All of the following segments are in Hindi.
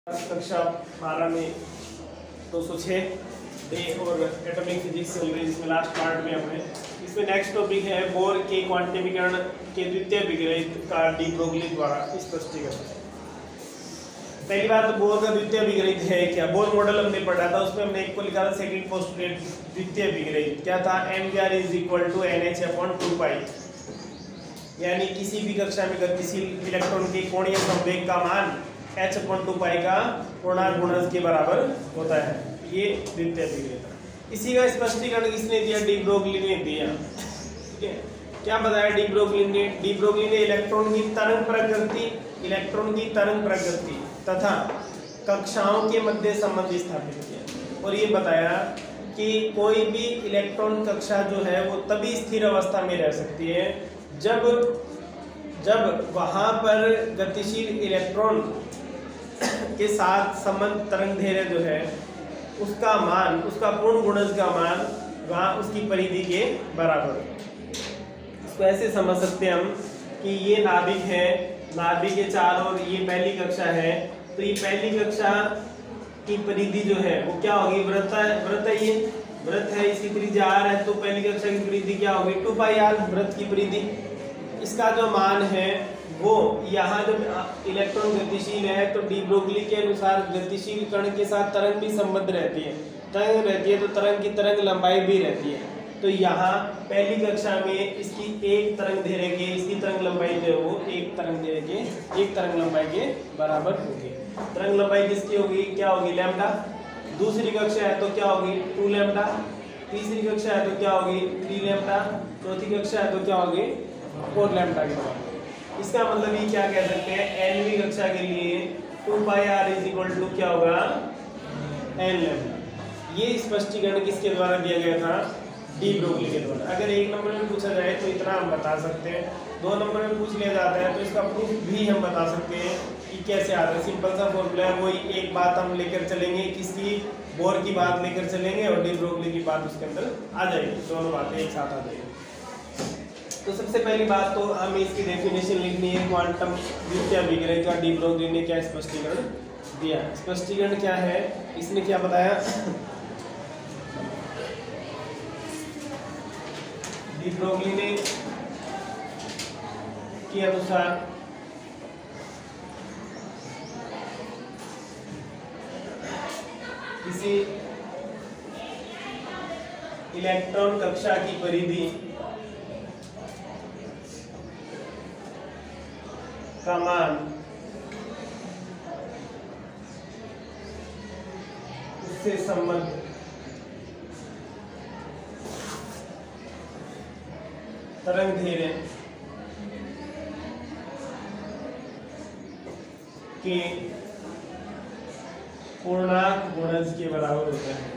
कक्षा 12 में 206 डे और एटॉमिक फिजिक्स चल रही है, जिसमें लास्ट पार्ट में हमने इसमें नेक्स्ट टॉपिक है बोर के क्वांटमीकरण के द्वितीय विग्रहित का डी ब्रोगली द्वारा स्पष्टीकरण। पहली बात तो बोर का द्वितीय विग्रहित है क्या। बोर मॉडल हमने पढ़ा था, उसमें हमने एक को लिखा था सेकंड पोस्टुलेट द्वितीय विग्रहित क्या था, mvr = nh/2π, यानी किसी भी कक्षा में गतिशील इलेक्ट्रॉन के कोणीय संवेग का मान h/2π का पूर्णांक गुणज के बराबर होता है। ये द्वितीय विग्रहित। इसी का स्पष्टीकरण किसने दिया? डी ब्रोगली ने दिया। ठीक है, क्या बताया डी ब्रोगली ने? डी ब्रोगली ने इलेक्ट्रॉन की तरंग प्रकृति तथा कक्षाओं के मध्य संबंध स्थापित किया और ये बताया कि कोई भी इलेक्ट्रॉन कक्षा जो है वो तभी स्थिर अवस्था में रह सकती है जब वहां पर गतिशील इलेक्ट्रॉन के साथ संबंध तरंग दैर्ध्य जो है उसका मान, उसका पूर्ण गुणज का मान वहाँ उसकी परिधि के बराबर। इसको ऐसे समझ सकते हैं हम कि ये नाभिक है, नाभिक के चारों ओर ये पहली कक्षा है, तो ये पहली कक्षा की परिधि जो है वो क्या होगी? वृत्त है, ये वृत्त है, इसकी परिधि r है, तो पहली कक्षा की परिधि क्या होगी? 2πr वृत्त की परिधि। इसका जो मान है वो यहाँ जब इलेक्ट्रॉन गतिशील है तो डी ब्रोगली के अनुसार गतिशील कण के साथ तरंग भी संबद्ध रहती है, तरंग रहती है तो तरंग की तरंग लंबाई भी रहती है। तो यहाँ पहली कक्षा में इसकी एक तरंग दैर्ध्य के, इसकी तरंग लंबाई जो है वो एक तरंग दैर्ध्य के, एक तरंग लंबाई के बराबर होगी। तरंग लंबाई किसकी होगी? क्या होगी? लैम्डा। दूसरी कक्षा है तो क्या होगी? 2 लैम्डा। तीसरी कक्षा है तो क्या होगी? 3 लैम्डा। चौथी कक्षा है तो क्या होगी? 4 लैम्डा के बराबर। इसका मतलब ये क्या कह सकते हैं? nवीं कक्षा के लिए 2πr = क्या होगा? n lambda. ये स्पष्टीकरण किसके द्वारा दिया गया था? डी ब्रोगली के द्वारा। अगर 1 नंबर में पूछा जाए तो इतना हम बता सकते हैं, 2 नंबर में पूछ लिया जाता है तो इसका प्रूफ भी हम बता सकते हैं कि कैसे आता है। सिंपल सा फॉर्मूला है, वही एक बात हम लेकर चलेंगे, किसकी? बोर की बात लेकर चलेंगे और डी ब्रोगली की बात उसके अंदर आ जाएगी, दोनों बातें एक साथ आ जाएगी। तो सबसे पहली बात तो हमें इसकी डेफिनेशन लिखनी है, क्वांटम द्वितीय विग्रहित का डी ब्रोगली ने क्या स्पष्टीकरण दिया। स्पष्टीकरण क्या है, इसने क्या बताया? डी ब्रोगली ने के अनुसार किसी इलेक्ट्रॉन कक्षा की परिधि का मान उससे संबद्ध तरंग दैर्ध्य के पूर्णांक गुणज के बराबर होता है।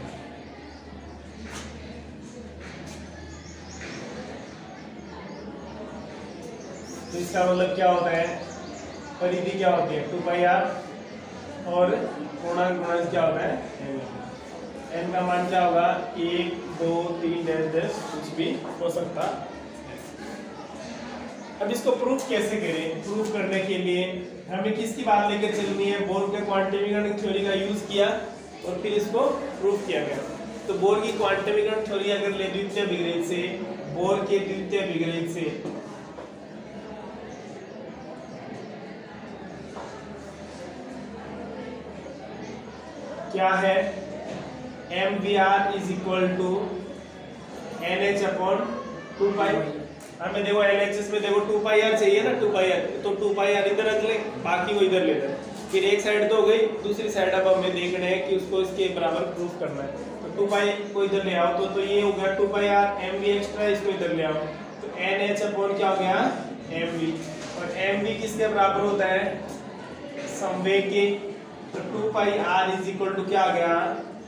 तो इसका मतलब क्या होता है? परिधि क्या होती है? 2πr और पूर्णांक गुणज क्या होता है? n का मान क्या होगा? 1 2 3 10 कुछ भी हो सकता है। अब इसको प्रूफ कैसे करें? प्रूफ करने के लिए हमें किसकी बात लेकर चलनी है? बोर के क्वांटमीकरण थ्योरी का यूज किया और फिर इसको प्रूफ किया गया। तो बोर की क्वांटमीकरण थ्योरी अगर ले द्वितीय विग्रहित से, बोर के द्वितीय विग्रहित से क्या है? mvr = nh/2π। हमें देखो LHS में देखो 2πr चाहिए ना, 2πr, तो 2πr इधर रख ले, बाकी वो इधर ले ले। फिर एक साइड तो हो गई, दूसरी साइड अब हमें देखना है कि उसको इसके बराबर प्रूफ करना है। तो 2π को इधर ले आओ तो ये हो गया 2πr, mv एक्स्ट्रा इसको इधर ले आओ तो nh/ क्या हो गया? mv। और mv किसके बराबर होता है? संवेग के। तो 2πr क्या आ गया?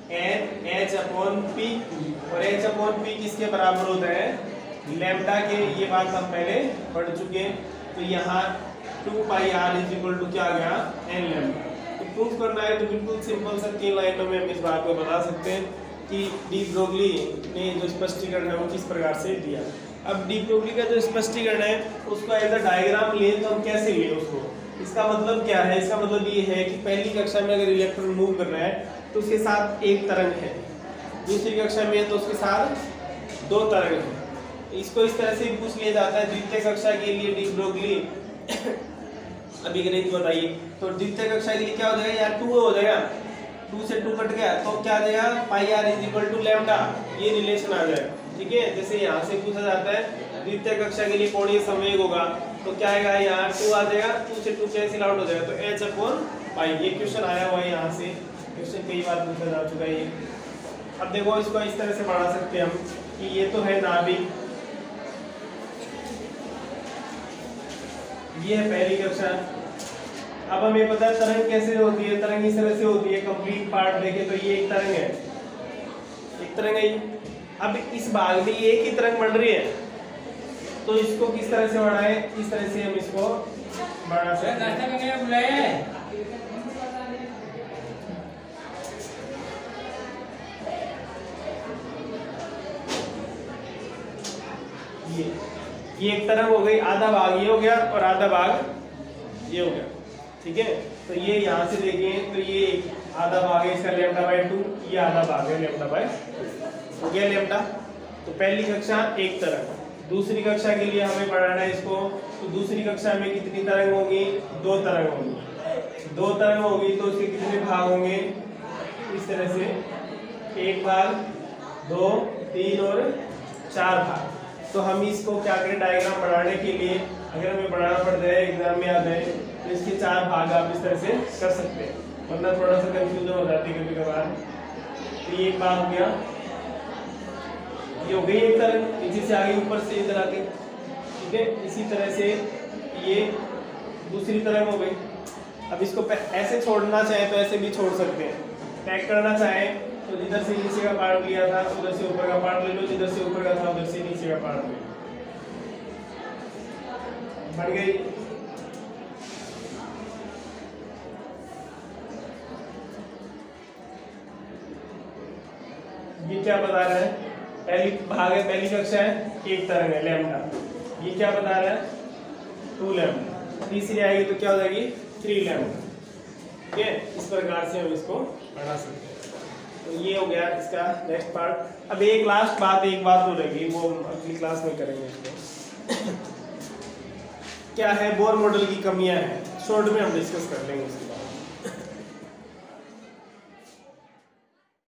n/p और h/p किसके बराबर होता है? लैम्डा के। ये बात हम पहले पढ़ चुके हैं। तो यहाँ 2πr क्या आ गया? n lambda. तो प्रूफ करना है तो बिल्कुल सिंपल सा 3 लाइनों में हम इस बात को बता सकते हैं कि डी ब्रोगली ने जो स्पष्टीकरण है वो किस प्रकार से दिया। अब डी ब्रोगली का जो स्पष्टीकरण है उसको एज अ डायग्राम लिए तो हम कैसे लिए उसको? इसका मतलब क्या है? इसका मतलब ये है कि पहली कक्षा में अगर इलेक्ट्रॉन मूव कर रहा है तो उसके साथ एक तरंग है, दूसरी कक्षा में तो उसके साथ दो तरंग है। इसको इस तरह से भी पूछ लिया जाता है द्वितीय कक्षा के लिए डी ब्रोगली अभी गणित बताइए। तो द्वितीय कक्षा के लिए क्या हो जाएगा? यार 2 हो जाएगा, 2 से 2 कट गया तो क्या आ जाएगा? Pi r is equal to lambda, ये रिलेशन आ जाएगा। ठीक है, जैसे यहाँ से पूछा जाता है द्वितीय कक्षा के लिए कोणीय संवेग होगा तो क्या आएगा? यहाँ 2 आ जाएगा, 2 से 2 कैंसिल आउट हो जाएगा तो h अपॉन पाई। ये क्वेश्चन आया हुआ है, यहाँ से क्वेश्चन कई बार पूछा जा चुका है ये। अब देखो इसको इस तरह से बढ़ा सकते हैं हम कि ये तो है नाभिक, ये है पहली कक्षा। अब हमें पता है तरंग कैसे होती है, तरंग इस तरह से होती है। कंप्लीट पार्ट देखें तो ये एक तरंग है, एक तरंग है। अब इस भाग में ये एक ही तरंग बन रही है तो इसको किस तरह से बढ़ाएं? इस तरह से हम इसको बढ़ा सकते हैं। ये एक तरंग हो गई, आधा भाग ये हो गया और आधा भाग ये हो गया। ठीक है, तो ये यहाँ से देखें तो ये आधा भाग है इसका लैम्डा बाय 2, ये आधा भाग है लैम्डा बाय 2 हो गया लैम्डा। तो पहली कक्षा एक तरंग, दूसरी कक्षा के लिए हमें बढ़ाना है इसको, तो दूसरी कक्षा में कितनी तरंग होगी? 2 तरंग होगी। 2 तरंग होगी तो उसके कितने भाग होंगे? इस तरह से 1 भाग, 2, 3 और 4 भाग। तो हम इसको क्या करें? डायग्राम बनाने के लिए अगर हमें बनाना पड़ जाए, एग्जाम में आ जाए तो इसके 4 भाग आप इस तरह से कर सकते हैं, वरना थोड़ा सा कंफ्यूजन हो जाती है कभी कभार। तो ये एक भाग हो गया, ये हो गई एक तरंग, नीचे से आगे ऊपर से इधर आके। ठीक है, इसी तरह से ये दूसरी तरंग हो गई। अब इसको ऐसे छोड़ना चाहे तो ऐसे भी छोड़ सकते हैं, पैक करना चाहे तो जिधर से नीचे का पार्ट लिया था उधर से ऊपर का पार्ट ले लो, जिधर से ऊपर का था उधर से नीचे का पार्ट ले लो। बन गई। ये क्या बता रहा है? पहली भाग है, पहली कक्षा है, एक तरंग है लैम्डा। ये क्या बता रहा है? 2 लैम्डा। तीसरी आएगी तो क्या हो जाएगी? 3 लैम्डा। ठीक है, इस प्रकार से हम इसको बढ़ा सकते हैं। तो ये हो गया इसका नेक्स्ट पार्ट। अब एक लास्ट बात, एक बात हो रहेगी, वो अगली क्लास में करेंगे इसको। क्या है बोर मॉडल की कमियां हैं, शॉर्ट में हम डिस्कस कर लेंगे इसको।